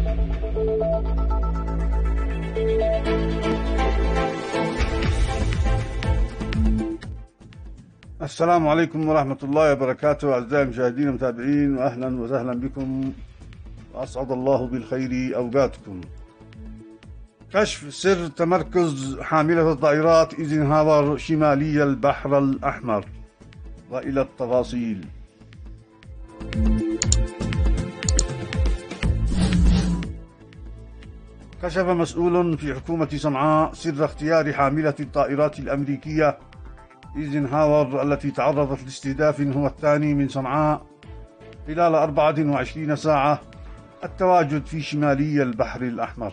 السلام عليكم ورحمة الله وبركاته أعزائي المشاهدين والمتابعين، وأهلا وسهلا بكم، وأسعد الله بالخير أوقاتكم. كشف سر تمركز حاملة الطائرات ايزنهاور شمالي البحر الأحمر، وإلى التفاصيل. كشف مسؤول في حكومة صنعاء سر اختيار حاملة الطائرات الأمريكية ايزنهاور التي تعرضت لاستهداف هو الثاني من صنعاء خلال 24 ساعة التواجد في شمالي البحر الأحمر.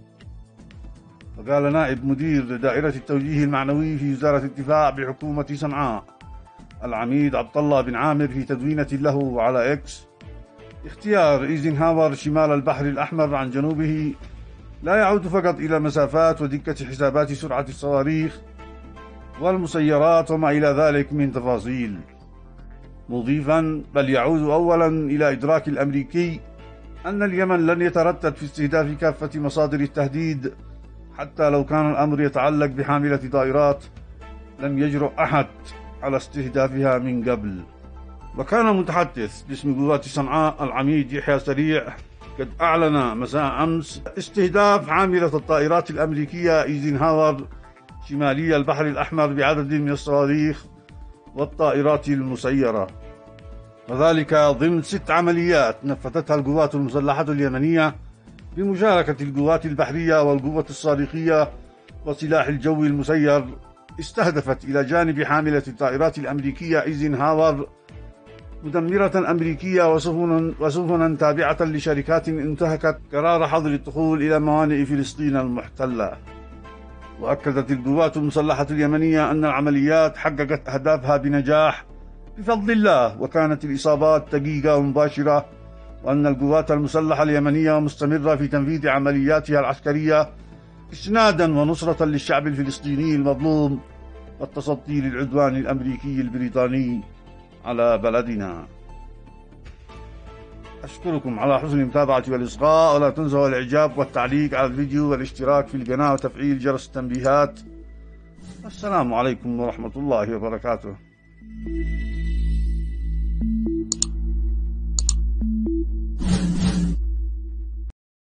وقال نائب مدير دائرة التوجيه المعنوي في وزارة الدفاع بحكومة صنعاء العميد عبد الله بن عامر في تدوينة له على إكس: اختيار ايزنهاور شمال البحر الأحمر عن جنوبه لا يعود فقط إلى مسافات ودقة حسابات سرعة الصواريخ والمسيرات وما إلى ذلك من تفاصيل، مضيفا: بل يعود أولا إلى إدراك الأمريكي أن اليمن لن يتردد في استهداف كافة مصادر التهديد، حتى لو كان الأمر يتعلق بحاملة طائرات لم يجرؤ أحد على استهدافها من قبل. وكان متحدث باسم قوات صنعاء العميد يحيى سريع قد أعلن مساء أمس استهداف حاملة الطائرات الأمريكية ايزنهاور شمالي البحر الأحمر بعدد من الصواريخ والطائرات المسيرة، وذلك ضمن 6 عمليات نفذتها القوات المسلحة اليمنية بمشاركة القوات البحرية والقوة الصاروخية وسلاح الجو المسير، استهدفت إلى جانب حاملة الطائرات الأمريكية ايزنهاور مدمرة أمريكية وسفنا تابعة لشركات انتهكت قرار حظر الدخول إلى موانئ فلسطين المحتلة. وأكدت القوات المسلحة اليمنية أن العمليات حققت أهدافها بنجاح بفضل الله، وكانت الإصابات دقيقة ومباشرة، وأن القوات المسلحة اليمنية مستمرة في تنفيذ عملياتها العسكرية إسنادا ونصرة للشعب الفلسطيني المظلوم والتصدي للعدوان الأمريكي البريطاني على بلدنا. أشكركم على حسن المتابعة والإصغاء، ولا تنسوا الإعجاب والتعليق على الفيديو والاشتراك في القناة وتفعيل جرس التنبيهات. السلام عليكم ورحمة الله وبركاته.